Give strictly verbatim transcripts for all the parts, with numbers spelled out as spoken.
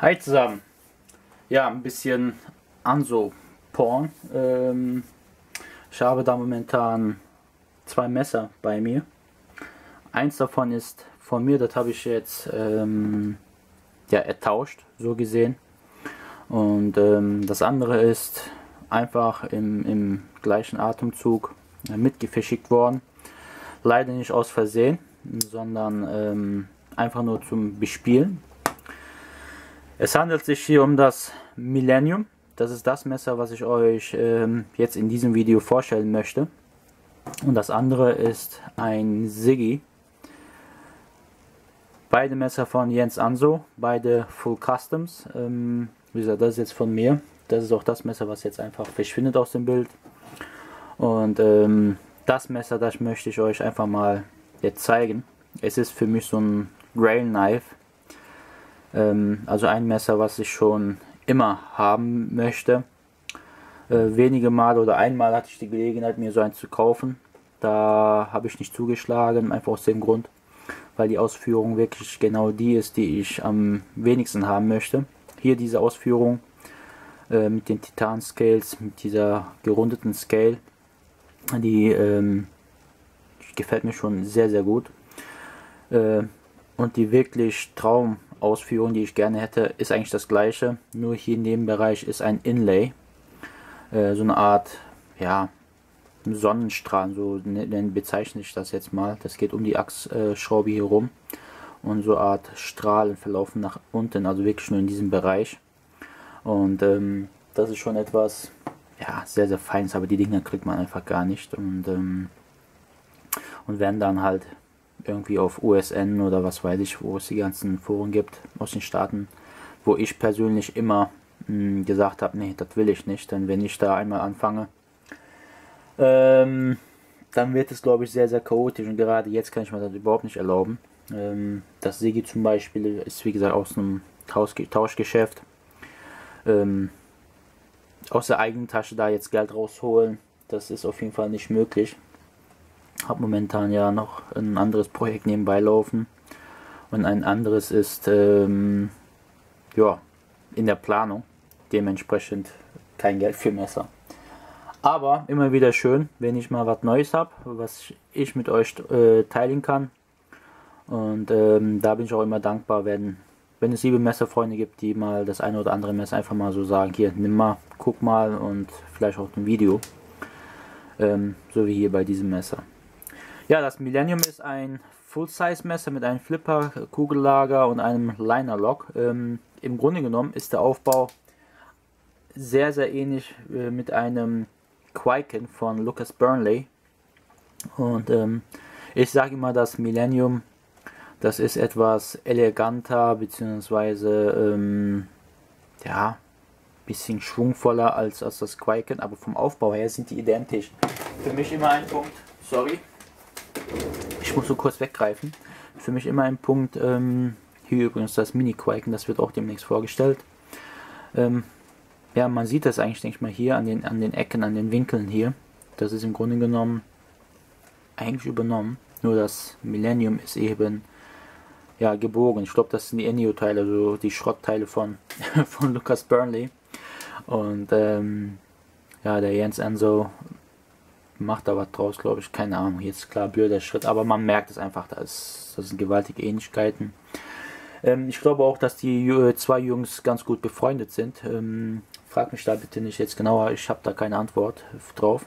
Hi zusammen. Ja, ein bisschen Anso-Porn. Ähm, ich habe da momentan zwei Messer bei mir. Eins davon ist von mir, das habe ich jetzt ähm, ja, ertauscht, so gesehen. Und ähm, das andere ist einfach im, im gleichen Atemzug äh, mitgeschickt worden. Leider nicht aus Versehen, sondern ähm, einfach nur zum Bespielen. Es handelt sich hier um das Millennium. Das ist das Messer, was ich euch ähm, jetzt in diesem Video vorstellen möchte. Und das andere ist ein Siggi. Beide Messer von Jens Anso, beide Full Customs. Ähm, wie gesagt, das ist jetzt von mir. Das ist auch das Messer, was jetzt einfach verschwindet aus dem Bild. Und ähm, das Messer, das möchte ich euch einfach mal jetzt zeigen. Es ist für mich so ein Grail Knife. Ähm, also ein Messer, was ich schon immer haben möchte. Äh, wenige Mal oder einmal hatte ich die Gelegenheit, mir so eins zu kaufen. Da habe ich nicht zugeschlagen, einfach aus dem Grund, weil die Ausführung wirklich genau die ist, die ich am wenigsten haben möchte. Hier diese Ausführung äh, mit den Titan Scales, mit dieser gerundeten Scale, die ähm, gefällt mir schon sehr, sehr gut. Äh, und die wirklich Traumausführung, die ich gerne hätte, ist eigentlich das gleiche, nur hier in dem Bereich ist ein Inlay, äh, so eine Art, ja, Sonnenstrahl, so bezeichne ich das jetzt mal. Das geht um die Achsschraube hier rum und so eine Art Strahlen verlaufen nach unten, also wirklich nur in diesem Bereich. Und ähm, das ist schon etwas, ja, sehr, sehr feines, aber die Dinger kriegt man einfach gar nicht. Und, ähm, und werden dann halt irgendwie auf U S N oder was weiß ich, wo es die ganzen Foren gibt aus den Staaten, wo ich persönlich immer mh, gesagt habe, nee, das will ich nicht, denn wenn ich da einmal anfange, ähm, dann wird es, glaube ich, sehr, sehr chaotisch und gerade jetzt kann ich mir das überhaupt nicht erlauben. Ähm, das Siggi zum Beispiel ist, wie gesagt, aus einem Tausch Tauschgeschäft. Ähm, aus der eigenen Tasche da jetzt Geld rausholen, das ist auf jeden Fall nicht möglich. Habe momentan ja noch ein anderes Projekt nebenbei laufen und ein anderes ist ähm, ja, in der Planung, dementsprechend kein Geld für Messer. Aber immer wieder schön, wenn ich mal was Neues habe, was ich mit euch äh, teilen kann. Und ähm, da bin ich auch immer dankbar, wenn, wenn es liebe Messerfreunde gibt, die mal das eine oder andere Messer einfach mal so sagen, hier, nimm mal, guck mal und vielleicht auch ein Video. Ähm, so wie hier bei diesem Messer. Ja, das Millennium ist ein Full-Size-Messer mit einem Flipper, Kugellager und einem Liner-Lock. Ähm, Im Grunde genommen ist der Aufbau sehr, sehr ähnlich äh, mit einem Kwaiken von Lucas Burnley. Und ähm, ich sage immer, das Millennium, das ist etwas eleganter, beziehungsweise ähm, ja, bisschen schwungvoller als, als das Kwaiken, aber vom Aufbau her sind die identisch. Für mich immer ein Punkt, sorry, ich muss so kurz weggreifen. Für mich immer ein Punkt, ähm, hier übrigens das Mini-Kwaiken, das wird auch demnächst vorgestellt. Ähm, ja, man sieht das eigentlich, denke ich mal, hier an den, an den Ecken, an den Winkeln hier. Das ist im Grunde genommen eigentlich übernommen. Nur das Millennium ist eben ja, gebogen. Ich glaube, das sind die Enio-Teile, also die Schrottteile von, von Lucas Burnley. Und ähm, ja, der Jens Anso macht da was draus, glaube ich, keine Ahnung, jetzt klar blöder Schritt, aber man merkt es einfach, das, das sind gewaltige Ähnlichkeiten. Ähm, ich glaube auch, dass die äh, zwei Jungs ganz gut befreundet sind. Ähm, frag mich da bitte nicht jetzt genauer, ich habe da keine Antwort drauf.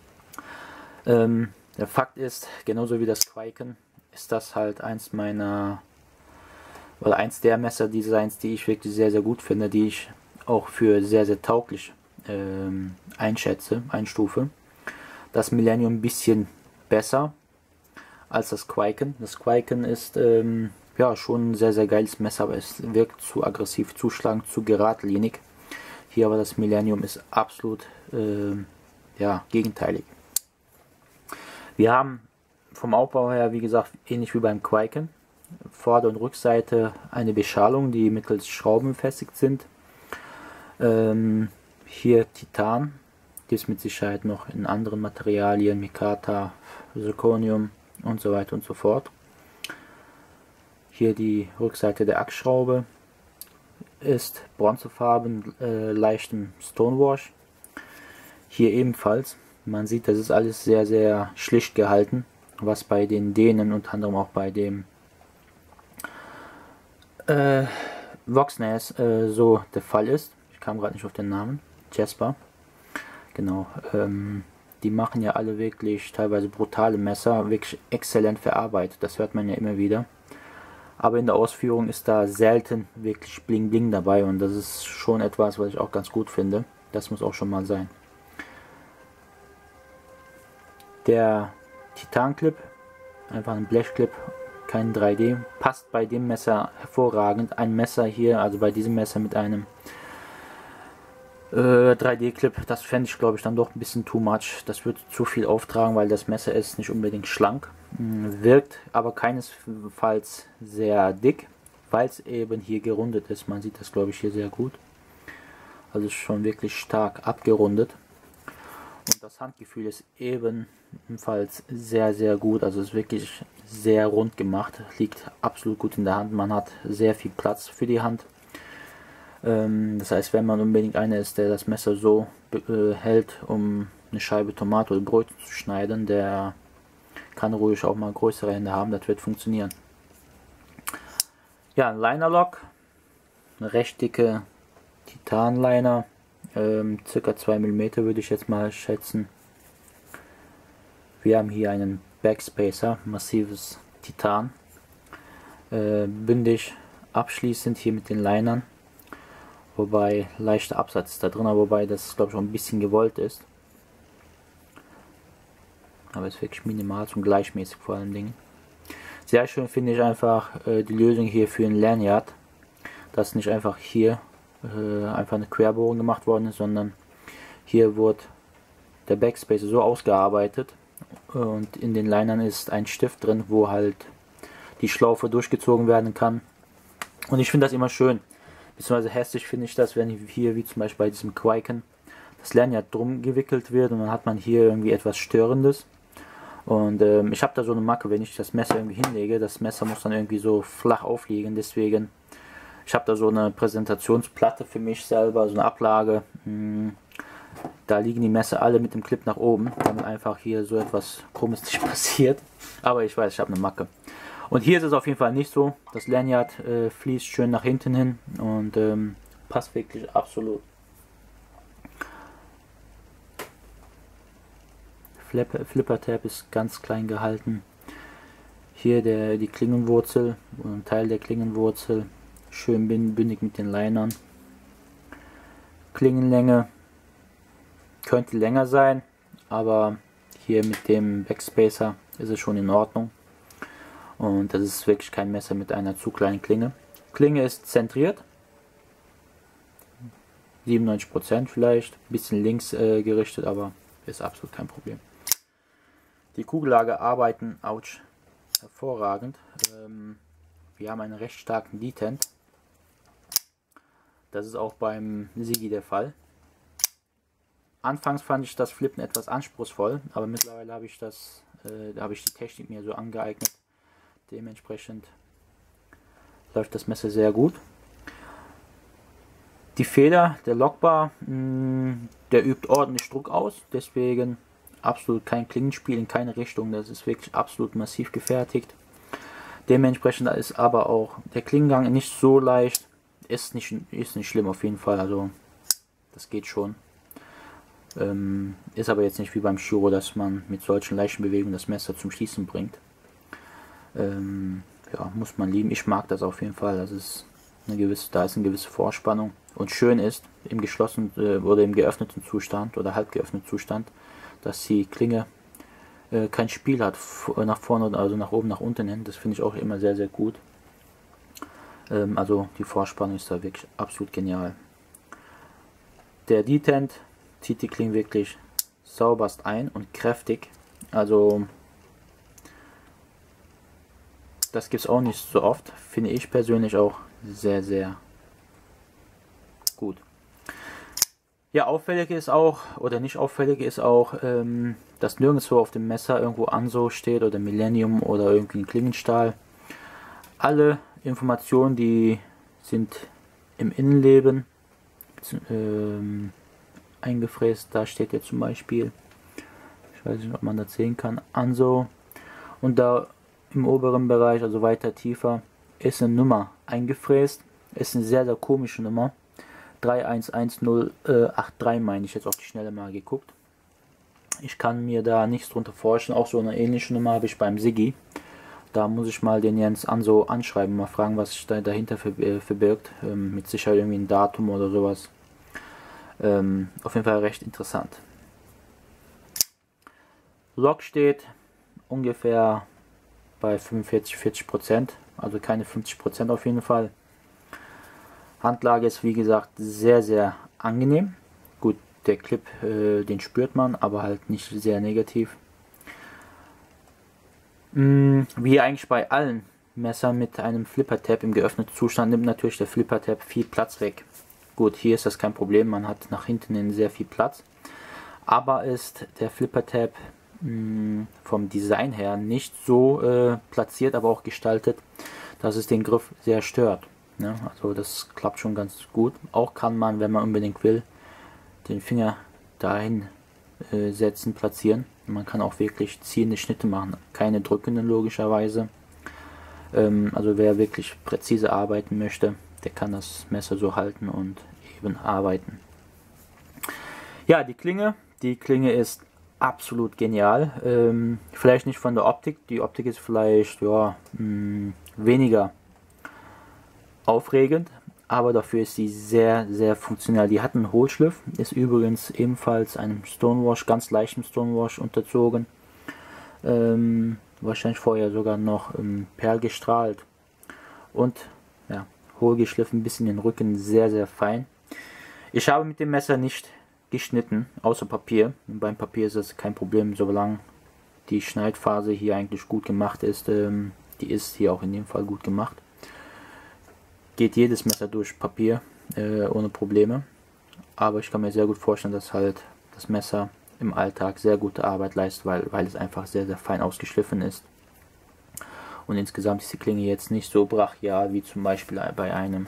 Ähm, der Fakt ist, genauso wie das Kwaiken, ist das halt eins meiner, oder eins der Messerdesigns, die ich wirklich sehr, sehr gut finde, die ich auch für sehr, sehr tauglich ähm, einschätze, einstufe. Das Millennium ein bisschen besser als das Kwaiken. Das Kwaiken ist ähm, ja schon ein sehr, sehr geiles Messer, aber es wirkt zu aggressiv, zu schlank, zu geradlinig. Hier aber das Millennium ist absolut äh, ja, gegenteilig. Wir haben vom Aufbau her, wie gesagt, ähnlich wie beim Kwaiken. Vorder- und Rückseite eine Beschalung, die mittels Schrauben befestigt sind. Ähm, hier Titan. Gibt es mit Sicherheit noch in anderen Materialien, Mikata, Zirconium und so weiter und so fort. Hier die Rückseite der Achsschraube. ist bronzefarben, äh, leichtem Stonewash. Hier ebenfalls. Man sieht, das ist alles sehr, sehr schlicht gehalten, was bei den Dänen, unter anderem auch bei dem äh, Voxnäs äh, so der Fall ist. Ich kam gerade nicht auf den Namen. Jasper. Genau. Ähm, die machen ja alle wirklich teilweise brutale Messer, wirklich exzellent verarbeitet. Das hört man ja immer wieder. Aber in der Ausführung ist da selten wirklich Bling Bling dabei und das ist schon etwas, was ich auch ganz gut finde. Das muss auch schon mal sein. Der Titanclip, einfach ein Blechclip, kein drei D, passt bei dem Messer hervorragend. Ein Messer hier, also bei diesem Messer mit einem äh, drei D-Clip, das fände ich glaube ich dann doch ein bisschen too much. Das wird zu viel auftragen, weil das Messer ist nicht unbedingt schlank, wirkt aber keinesfalls sehr dick, weil es eben hier gerundet ist. Man sieht das glaube ich hier sehr gut. Also ist schon wirklich stark abgerundet. Und das Handgefühl ist ebenfalls sehr, sehr gut. Also ist wirklich sehr rund gemacht. Liegt absolut gut in der Hand. Man hat sehr viel Platz für die Hand. Ähm, das heißt, wenn man unbedingt einer ist, der das Messer so äh, hält, um eine Scheibe Tomate oder Brot zu schneiden, der kann ruhig auch mal größere Hände haben. Das wird funktionieren. Ja, ein Liner Lock. Eine recht dicke Titanliner. Ähm, circa zwei Millimeter würde ich jetzt mal schätzen. Wir haben hier einen Backspacer, massives Titan, äh, bündig abschließend hier mit den Linern, wobei leichter Absatz ist da drin, wobei das glaube ich auch ein bisschen gewollt ist, aber es ist wirklich minimal und gleichmäßig vor allen Dingen. Sehr schön finde ich einfach äh, die Lösung hier für ein Lanyard, dass nicht einfach hier einfach eine Querbohrung gemacht worden ist, sondern hier wurde der Backspacer so ausgearbeitet und in den Linern ist ein Stift drin, wo halt die Schlaufe durchgezogen werden kann. Und ich finde das immer schön, beziehungsweise hässlich finde ich das, wenn hier wie zum Beispiel bei diesem Quaken das Lanyard drum gewickelt wird und dann hat man hier irgendwie etwas Störendes. Und ähm, ich habe da so eine Macke, wenn ich das Messer irgendwie hinlege, das Messer muss dann irgendwie so flach aufliegen, deswegen ich habe da so eine Präsentationsplatte für mich selber, so eine Ablage. Da liegen die Messer alle mit dem Clip nach oben, damit einfach hier so etwas Krummes nicht passiert. Aber ich weiß, ich habe eine Macke. Und hier ist es auf jeden Fall nicht so. Das Lanyard äh, fließt schön nach hinten hin und ähm, passt wirklich absolut. Flipper, Flipper Tab ist ganz klein gehalten. Hier der, die Klingenwurzel, ein Teil der Klingenwurzel. Schön bündig mit den Linern. Klingenlänge könnte länger sein, aber hier mit dem Backspacer ist es schon in Ordnung. Und das ist wirklich kein Messer mit einer zu kleinen Klinge. Klinge ist zentriert. siebenundneunzig Prozent vielleicht. Ein bisschen links äh, gerichtet, aber ist absolut kein Problem. Die Kugellager arbeiten, ouch, hervorragend. Ähm, wir haben einen recht starken Detent. Das ist auch beim Sigi der Fall. Anfangs fand ich das Flippen etwas anspruchsvoll, aber mittlerweile habe ich das, äh, da habe ich die Technik mir so angeeignet. Dementsprechend läuft das Messer sehr gut. Die Feder, der Lockbar, mh, der übt ordentlich Druck aus, deswegen absolut kein Klingenspiel in keine Richtung. Das ist wirklich absolut massiv gefertigt. Dementsprechend ist aber auch der Klingengang nicht so leicht. Ist nicht, ist nicht schlimm auf jeden Fall, also das geht schon. Ähm, ist aber jetzt nicht wie beim Shiro, dass man mit solchen leichten Bewegungen das Messer zum Schließen bringt. Ähm, ja, muss man lieben. Ich mag das auf jeden Fall. Das ist eine gewisse, da ist eine gewisse Vorspannung. Und schön ist im geschlossenen äh, oder im geöffneten Zustand oder halb geöffneten Zustand, dass die Klinge äh, kein Spiel hat nach vorne, also nach oben, nach unten hin. Das finde ich auch immer sehr, sehr gut. Also die Vorspannung ist da wirklich absolut genial. Der Detent zieht die Klinge wirklich sauberst ein und kräftig. Also das gibt es auch nicht so oft. Finde ich persönlich auch sehr, sehr gut. Ja, auffällig ist auch, oder nicht auffällig ist auch, ähm, dass nirgendwo auf dem Messer irgendwo Anso steht oder Millennium oder irgendwie ein Klingenstahl. Alle Informationen, die sind im Innenleben ähm, eingefräst. Da steht ja zum Beispiel, ich weiß nicht, ob man das sehen kann, Anso. Und da im oberen Bereich, also weiter tiefer, ist eine Nummer eingefräst. Ist eine sehr, sehr komische Nummer. drei eins eins null acht drei meine ich, jetzt auf die Schnelle mal geguckt. Ich kann mir da nichts drunter vorstellen. Auch so eine ähnliche Nummer habe ich beim Siggi. Da muss ich mal den Jens Anso anschreiben, mal fragen, was sich da dahinter verbirgt. Ähm, mit Sicherheit irgendwie ein Datum oder sowas. Ähm, auf jeden Fall recht interessant. Log steht ungefähr bei fünfundvierzig, vierzig Prozent, also keine fünfzig Prozent auf jeden Fall. Handlage ist wie gesagt sehr, sehr angenehm. Gut, der Clip, äh, den spürt man, aber halt nicht sehr negativ. Mm, wie eigentlich bei allen Messern mit einem Flipper-Tab im geöffneten Zustand nimmt natürlich der Flipper-Tab viel Platz weg. Gut, hier ist das kein Problem, man hat nach hinten hin sehr viel Platz. Aber ist der Flipper-Tab vom Design her nicht so äh, platziert, aber auch gestaltet, dass es den Griff sehr stört. Ne? Also das klappt schon ganz gut. Auch kann man, wenn man unbedingt will, den Finger dahin äh, setzen, platzieren. Man kann auch wirklich ziehende Schnitte machen, keine drückenden logischerweise. Ähm, also wer wirklich präzise arbeiten möchte, der kann das Messer so halten und eben arbeiten. Ja, die Klinge. Die Klinge ist absolut genial. Ähm, vielleicht nicht von der Optik. Die Optik ist vielleicht ja, mh, weniger aufregend, aber dafür ist sie sehr, sehr funktional. Die hat einen Hohlschliff, ist übrigens ebenfalls einem Stonewash, ganz leichtem Stonewash unterzogen. Ähm, wahrscheinlich vorher sogar noch ähm, perlgestrahlt. Und ja, hohlgeschliffen, ein bisschen den Rücken sehr, sehr fein. Ich habe mit dem Messer nicht geschnitten, außer Papier. Und beim Papier ist es kein Problem, solange die Schneidphase hier eigentlich gut gemacht ist. Ähm, die ist hier auch in dem Fall gut gemacht. Geht jedes Messer durch Papier äh, ohne Probleme. Aber ich kann mir sehr gut vorstellen, dass halt das Messer im Alltag sehr gute Arbeit leistet, weil, weil es einfach sehr, sehr fein ausgeschliffen ist. Und insgesamt ist die Klinge jetzt nicht so brachial wie zum Beispiel bei einem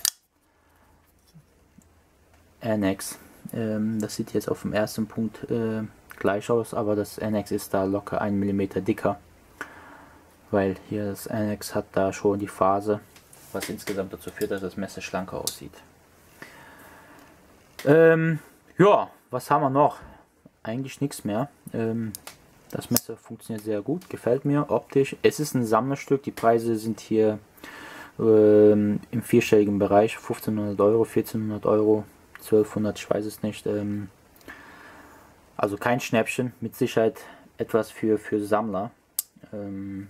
N X. Das sieht jetzt auf dem ersten Punkt äh, gleich aus, aber das N X ist da locker ein Millimeter dicker, weil hier das N X hat da schon die Phase, was insgesamt dazu führt, dass das Messer schlanker aussieht. Ähm, ja, was haben wir noch? Eigentlich nichts mehr. Ähm, das Messer funktioniert sehr gut, gefällt mir optisch. Es ist ein Sammlerstück, die Preise sind hier ähm, im vierstelligen Bereich, fünfzehnhundert Euro, vierzehnhundert Euro. zwölfhundert, ich weiß es nicht. Ähm, also kein Schnäppchen, mit Sicherheit etwas für, für Sammler. Ähm,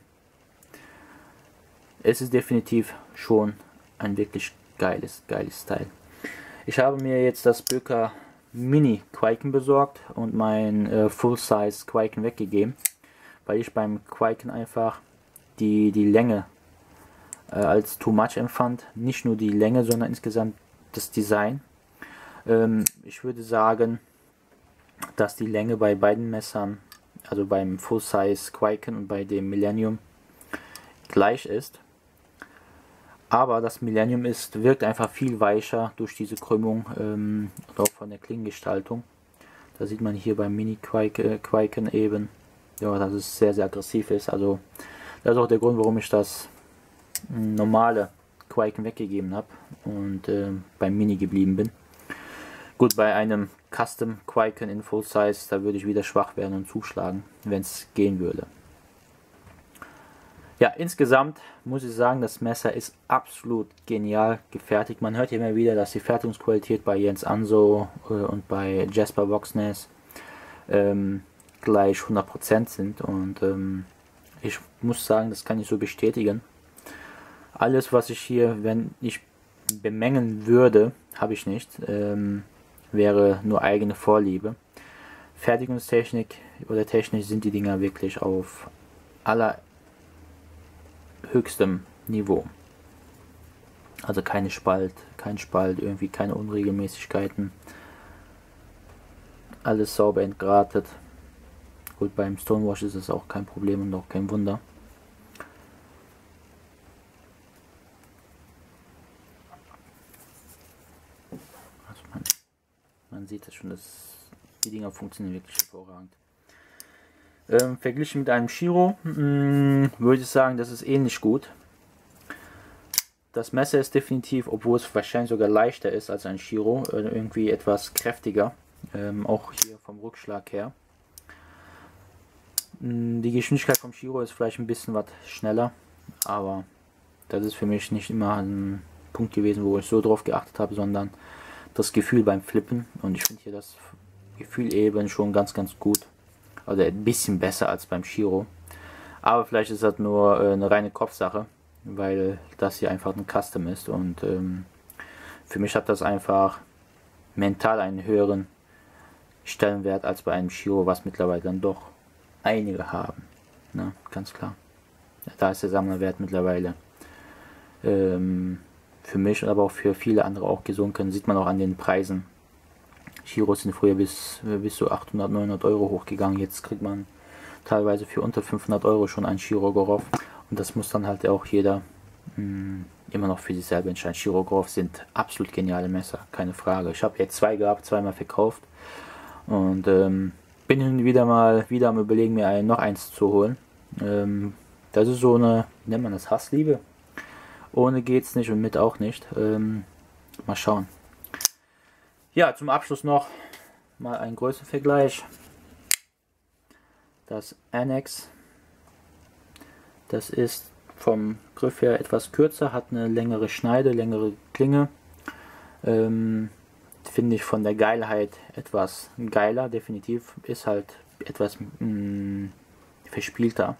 es ist definitiv schon ein wirklich geiles, geiles Teil. Ich habe mir jetzt das Böker Mini Quaken besorgt und mein äh, Full-Size Quaken weggegeben, weil ich beim Quaken einfach die, die Länge äh, als too much empfand. Nicht nur die Länge, sondern insgesamt das Design. Ich würde sagen, dass die Länge bei beiden Messern, also beim Full Size Quaken und bei dem Millennium, gleich ist. Aber das Millennium ist, wirkt einfach viel weicher durch diese Krümmung ähm, und auch von der Klingengestaltung. Da sieht man hier beim Mini Quaken eben, ja, dass es sehr, sehr aggressiv ist. Also das ist auch der Grund, warum ich das normale Quaken weggegeben habe und äh, beim Mini geblieben bin. Gut, bei einem Custom Quaken in Full Size, da würde ich wieder schwach werden und zuschlagen, wenn es gehen würde. Ja, insgesamt muss ich sagen, das Messer ist absolut genial gefertigt. Man hört immer wieder, dass die Fertigungsqualität bei Jens Anso äh, und bei Jasper Voxnäs ähm, gleich hundert Prozent sind. Und ähm, ich muss sagen, das kann ich so bestätigen. Alles, was ich hier, wenn ich bemängeln würde, habe ich nicht. Ähm, wäre nur eigene Vorliebe. Fertigungstechnik oder technisch sind die Dinger wirklich auf allerhöchstem Niveau. Also keine Spalt, kein Spalt, irgendwie keine Unregelmäßigkeiten. Alles sauber entgratet. Gut, beim Stonewash ist es auch kein Problem und auch kein Wunder. man sieht das schon, dass die Dinger funktionieren wirklich hervorragend. Ähm, verglichen mit einem Giro mh, würde ich sagen, das ist ähnlich gut. Das Messer ist definitiv, obwohl es wahrscheinlich sogar leichter ist als ein Giro, äh, irgendwie etwas kräftiger, ähm, auch hier vom Rückschlag her. Die Geschwindigkeit vom Giro ist vielleicht ein bisschen was schneller, aber das ist für mich nicht immer ein Punkt gewesen, wo ich so drauf geachtet habe, sondern das Gefühl beim Flippen. Und ich finde hier das Gefühl eben schon ganz, ganz gut. Also ein bisschen besser als beim Giro. Aber vielleicht ist das nur äh, eine reine Kopfsache, weil das hier einfach ein Custom ist. Und ähm, für mich hat das einfach mental einen höheren Stellenwert als bei einem Giro, was mittlerweile dann doch einige haben. Na, ganz klar. Da ist der Sammlerwert mittlerweile ähm, für mich, aber auch für viele andere auch gesunken. Sieht man auch an den Preisen. Giros sind früher bis, bis zu achthundert, neunhundert Euro hochgegangen. Jetzt kriegt man teilweise für unter fünfhundert Euro schon ein Girogorov. Und das muss dann halt auch jeder mh, immer noch für sich selber entscheiden. Girogorov sind absolut geniale Messer, keine Frage. Ich habe jetzt zwei gehabt, zweimal verkauft. Und ähm, bin hin wieder mal wieder am Überlegen, mir ein, noch eins zu holen. Ähm, das ist so eine, wie nennt man das, Hassliebe. Ohne geht's nicht und mit auch nicht. Ähm, mal schauen. Ja, zum Abschluss noch mal ein Größenvergleich. Das Annex, das ist vom Griff her etwas kürzer, hat eine längere Schneide, längere Klinge. Ähm, Finde ich von der Geilheit etwas geiler, definitiv. Ist halt etwas mh, verspielter.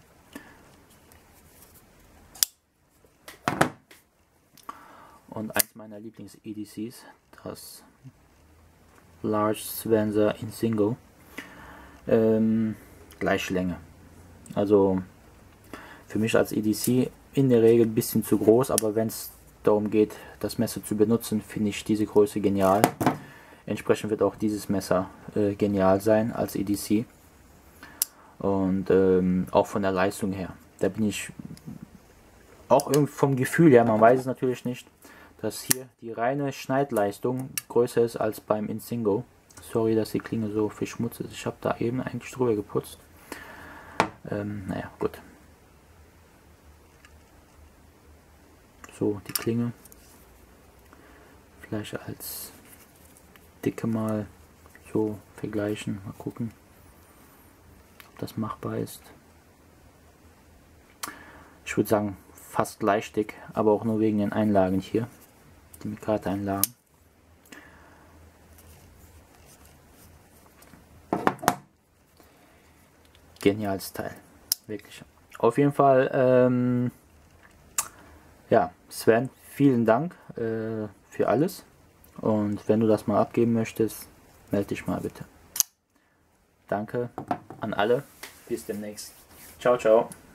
Und eins meiner Lieblings-E D Cs, das Large Svenser Insingo. Ähm, gleiche Länge. Also für mich als E D C in der Regel ein bisschen zu groß, aber wenn es darum geht, das Messer zu benutzen, finde ich diese Größe genial. Entsprechend wird auch dieses Messer äh, genial sein als E D C. Und ähm, auch von der Leistung her. Da bin ich auch irgendwie vom Gefühl her, man weiß es natürlich nicht, dass hier die reine Schneidleistung größer ist als beim Insingo. Sorry, dass die Klinge so verschmutzt ist. Ich habe da eben eigentlich drüber geputzt. Ähm, naja, gut. So, die Klinge. Vielleicht als Dicke mal so vergleichen. Mal gucken, ob das machbar ist. Ich würde sagen, fast gleich dick, aber auch nur wegen den Einlagen hier. Die Mikate-Einlagen. Geniales Teil. Wirklich. Auf jeden Fall, ähm, ja, Sven, vielen Dank äh, für alles. Und wenn du das mal abgeben möchtest, melde dich mal bitte. Danke an alle. Bis demnächst. Ciao, ciao.